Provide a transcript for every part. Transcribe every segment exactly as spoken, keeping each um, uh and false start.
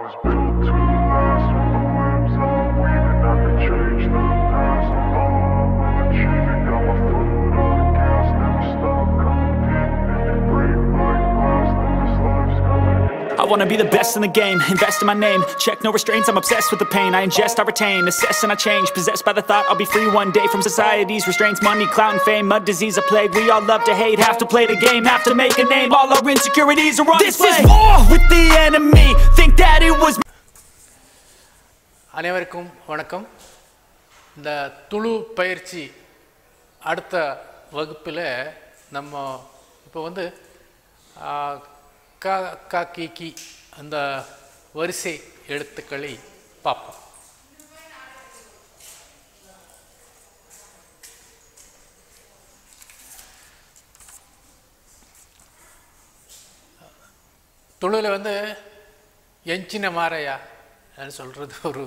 was built to last with the whims of the wind, and I could change the past. Follow what we'll achieve and got my foot on the gas. Never stop competing. If you break my glass, then this life's gonna end. I wanna be the best in the game, invest in my name. Check no restraints, I'm obsessed with the pain. I ingest, I retain, assess and I change. Possessed by the thought I'll be free one day from society's restraints. Money, clout and fame, mud, disease, a plague. We all love to hate, have to play the game, have to make a name. All our insecurities are on display. This is war with the enemy, think that it was. அனைவருக்கும் வணக்கம். இந்த துளு பயிற்சி அடுத்த வகுப்பில் நம்ம இப்போ வந்து க க கி கி அந்த வரிசை எழுத்துக்களை பார்ப்போம். துளுவில் வந்து எஞ்சின மாறையா சொல்கிறது ஒரு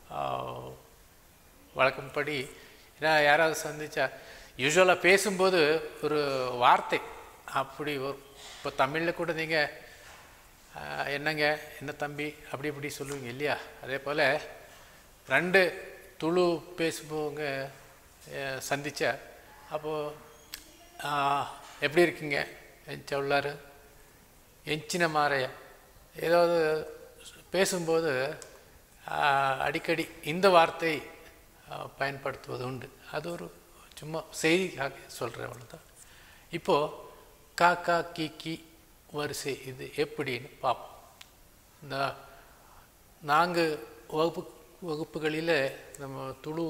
வழக்கம்படி, ஏன்னா யாராவது சந்திச்சா யூஸ்வலாக பேசும்போது ஒரு வார்த்தை அப்படி ஒரு, இப்போ தமிழில் கூட நீங்கள் என்னங்க என்ன தம்பி அப்படி இப்படி சொல்லுவீங்க இல்லையா? அதே போல் ரெண்டு துளு பேசுபவங்க சந்தித்தா அப்போது எப்படி இருக்கீங்க எஞ்ச உள்ளார் எஞ்சின மாறையா ஏதாவது பேசும்போது அடிக்கடி இந்த வார்த்தை பயன்படுத்துவது உண்டு. அது ஒரு சும்மா செய்திக்காக சொல்கிறேன், அவ்வளோதான். இப்போது கா கா கி கி வரிசை இது எப்படின்னு பார்ப்போம். இந்த நான்கு வகுப்பு வகுப்புகளில் நம்ம துளு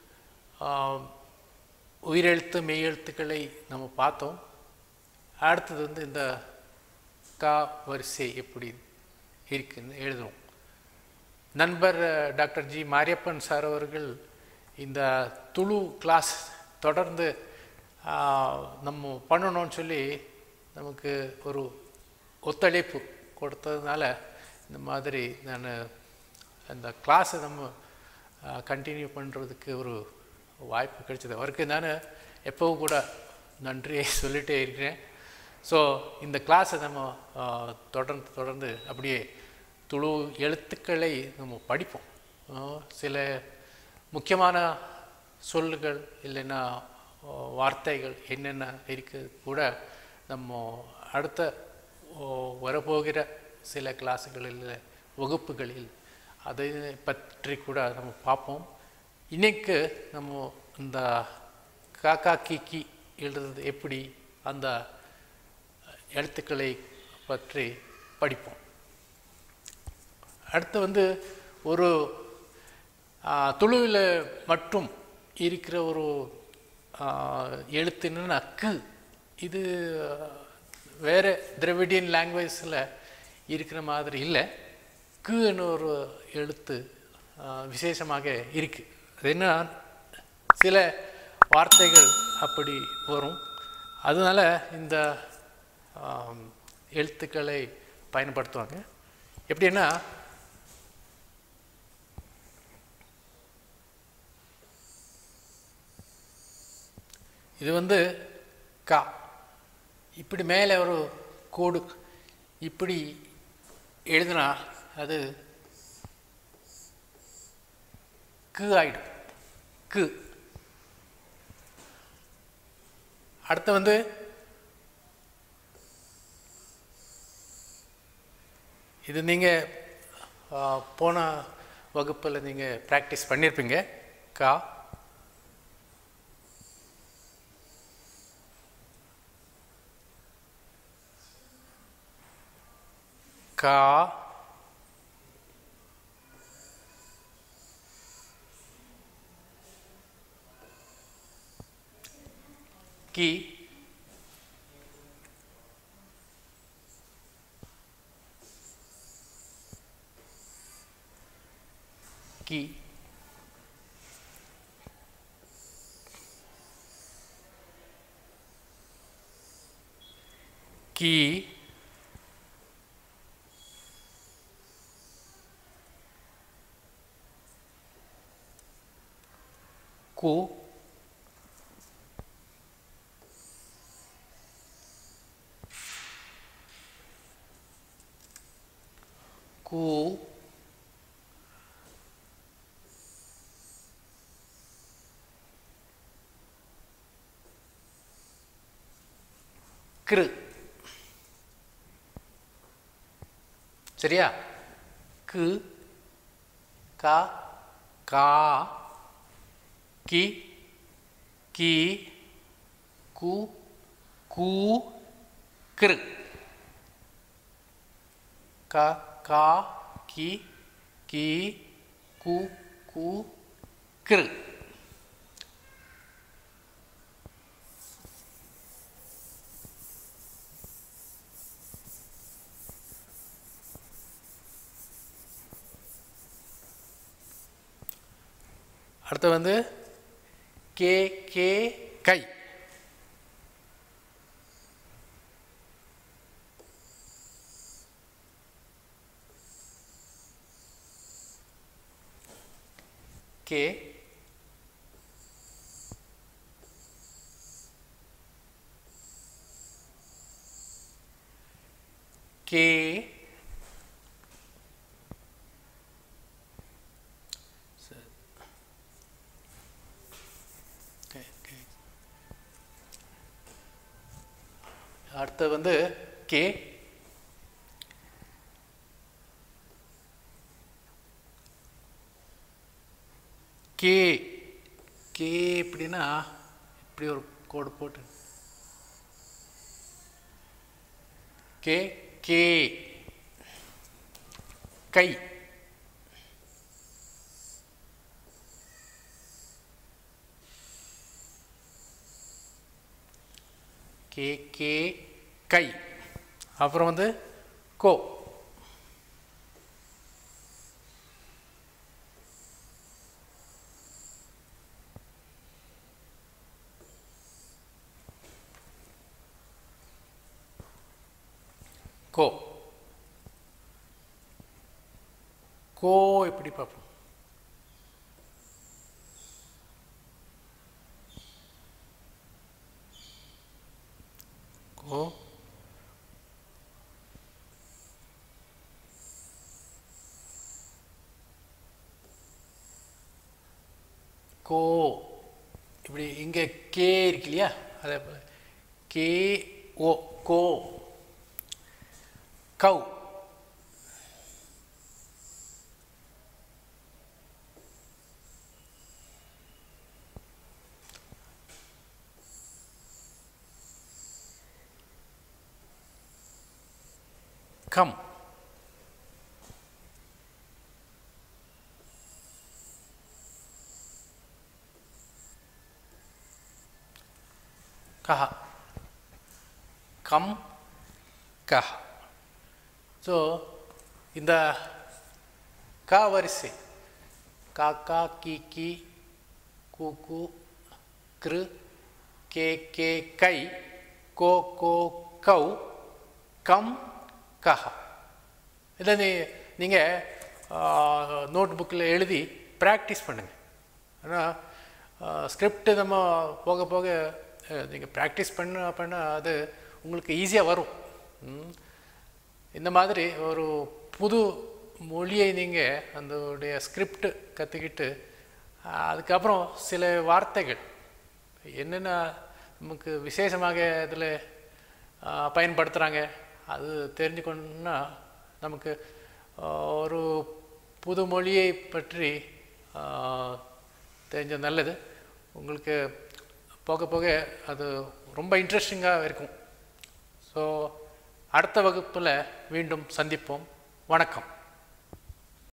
உயிரெழுத்து மெய்யெழுத்துக்களை நம்ம பார்த்தோம். அடுத்தது வந்து இந்த கா வரிசை எப்படி இருக்குன்னு எழுதுவோம். நண்பர் டாக்டர் ஜி மாரியப்பன் சார் அவர்கள் இந்த துளு கிளாஸ் தொடர்ந்து நம்ம பண்ணணும்னு சொல்லி நமக்கு ஒரு ஒத்துழைப்பு கொடுத்ததுனால இந்த மாதிரி நான் அந்த கிளாஸை நம்ம கண்டினியூ பண்ணுறதுக்கு ஒரு வாய்ப்பு கிடைச்சது. அவருக்கு நான் எப்போவும் கூட நன்றியை சொல்லிகிட்டே இருக்கிறேன். ஸோ இந்த கிளாஸை நம்ம தொடர்ந்து தொடர்ந்து அப்படியே துளு எழுத்துக்களை நம்ம படிப்போம். சில முக்கியமான சொல்லுகள் இல்லைன்னா வார்த்தைகள் என்னென்ன இருக்குது கூட நம்ம அடுத்த வரப்போகிற சில கிளாஸுகளில் வகுப்புகளில் அதை பற்றி கூட நம்ம பார்ப்போம். இன்றைக்கு நம்ம இந்த காக்கா கீக்கி எழுதுறது எப்படி அந்த எழுத்துக்களை பற்றி படிப்போம். அடுத்து வந்து ஒரு துளுவில் மட்டும் இருக்கிற ஒரு எழுத்துன்னு கு. இது வேறு திரவிடியன் லாங்குவேஜில் இருக்கிற மாதிரி இல்லை. குன்னு ஒரு எழுத்து விசேஷமாக இருக்குது. அது என்ன, சில வார்த்தைகள் அப்படி வரும். அதனால் இந்த எழுத்துக்களை பயன்படுத்துவாங்க. எப்படின்னா இது வந்து கா, இப்படி மேலே ஒரு கோடு இப்படி எழுதினா அது கு ஆயிடும். கு. அடுத்து வந்து இது நீங்கள் போன வகுப்பில் நீங்கள் ப்ராக்டிஸ் பண்ணியிருப்பீங்க. கா கா கி கி கி கு கு கிரு. சரியா? கு கா கா கி கி கு கு கிரு. கா கா கி கி கு கு கிரு. அடுத்து வந்து கே கே கை. கே கே அடுத்து வந்து கே கே கே எப்படின்னா இப்படி ஒரு கோடு போட்டு கே கே கை. கே கே கை. அப்புறம் வந்து கோ. கோ கோ எப்படி பார்ப்போம்? கோ கோ இப்படி இங்கே கே இருக்கு இல்லையா, அதே போல் கே ஓ கோ. கவ் கம். கஹ கம் கஹ. ஸோ இந்த க வரிசை கா கா கி கி கு கு கிரு கே கே கை கோ கோ கௌ கம் கஹ. இதை நீ நீங்கள் நோட் புக்கில் எழுதி ப்ராக்டிஸ் பண்ணுங்கள். ஆனால் ஸ்கிரிப்ட் நம்ம போக போக நீங்கள் ப்ராக்டிஸ் பண்ண பண்ண அது உங்களுக்கு ஈஸியாக வரும். இந்த மாதிரி ஒரு புது மொழியை நீங்கள் அதோடைய ஸ்கிரிப்ட் கற்றுக்கிட்டு அதுக்கப்புறம் சில வார்த்தைகள் என்னென்ன நமக்கு விசேஷமாக இதில் பயன்படுத்துகிறாங்க அது தெரிஞ்சுக்கணுன்னா நமக்கு ஒரு புது மொழியை பற்றி தெரிஞ்ச நல்லது. உங்களுக்கு போக போக அது ரொம்ப இன்ட்ரெஸ்டிங்காக இருக்கும். ஸோ அடுத்த வகுப்பில் மீண்டும் சந்திப்போம். வணக்கம்.